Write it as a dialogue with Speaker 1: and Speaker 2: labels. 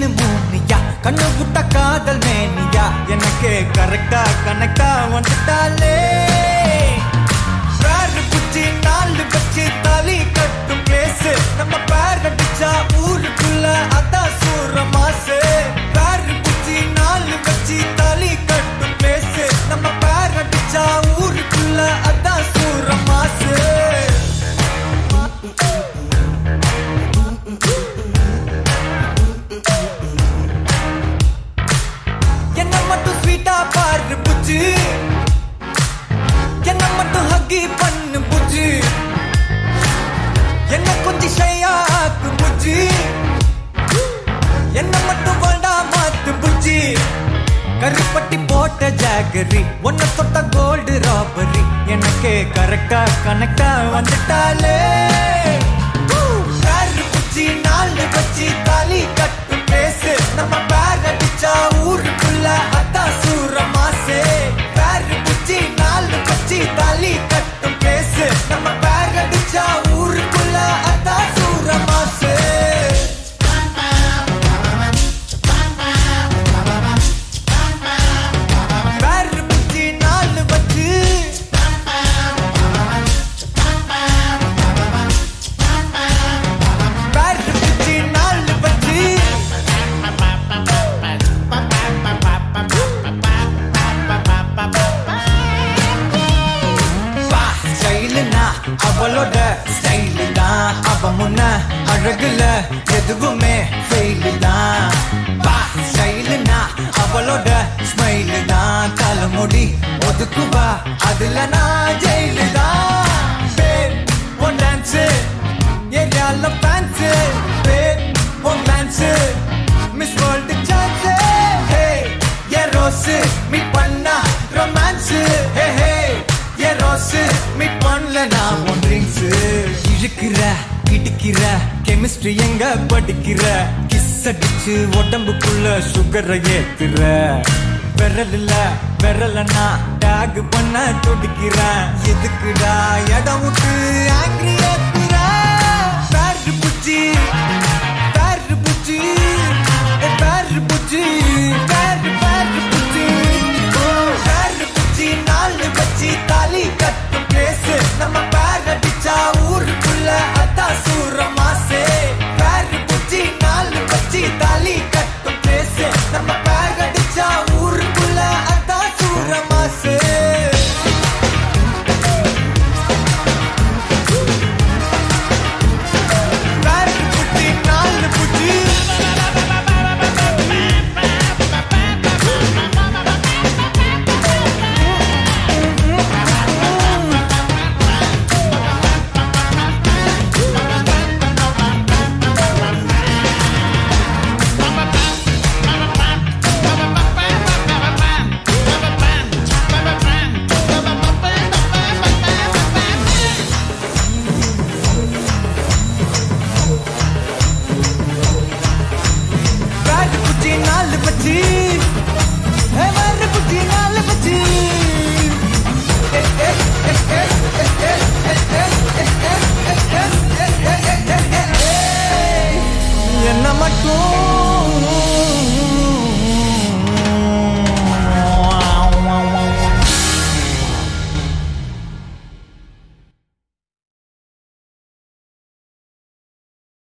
Speaker 1: ஒன்னு மூணியா கண்ணு விட்ட காதல் மேனியா எனக்கு கரெக்டா கனெக்டா வந்துட்டாலே பேரு குச்சி நாலு வச்சு தாலி கட்டும் பிளேஸ் நம்ம பேர் அடிச்சா ஊருக்குள்ள அதான் சூற மாசு பேரு குச்சி நாலு வச்சு தாலி கட்டும் பிளேஸ் நம்ம பேர் அடிச்சா ஊருக்குள்ள அதான் சூற மாசு என்ன மட்டும் ஸ்வீட்டா பாரு புச்சு என்ன மட்டும் ஹக்கி பண்ணு புச்சு என்ன கொஞ்சம் ஷையாக்கு புச்சு என்ன மட்டும் வேண்டா மாத்து புச்சு கருப்பட்டி போட்ட ஜாகரி ஒன்ன தொட்ட கோல்டு ராபரி எனக்கு கரெக்டா கனெக்டா வந்துட்டாலே பேரு புச்சி நாலு வச்சு தாலி கட்டு பேசு நம்ம பேர் அடிச்சா ஊருக்குள்ள அதான் சூற மாசு பேரு புச்சி நாலு வச்சு தாலி கட்டு பேசு நம்ம பேர் அடிச்சா ஊருக்குள்ள அதான் சூற மாசு பேரு புச்சி நாலு வச்சு பேரு புச்சி நாலு வச்சு அவளோட ஸ்டைலு தான் அவ முன்ன அழகுல எதுவுமே ஃபெயிலு தான் ஸ்டைலுனா அவளோட ஸ்மைலு தான் தலைமுடி ஒதுக்குவா அதுல நான் ஜெயிலு தான் ஒன் டான்ஸு ஏரியால fans one dance miss world chance a rose meet பண்ணா ரொமான்ஸு ஏ ரோஸு மீட் பண்ணல நான் ஒன் ட்ரிங்க்ஸு இழுக்கிற இடிக்கிற கெமிஸ்ட்ரி எங்க படிக்கிற கிஸ் அடிச்சு உடம்புக்குள்ள சுகரை ஏத்துற விரலன்னா டேக் பண்ண துடிக்கிறேன் எதுக்குடா இடம் விட்டு ஆங்கிரியா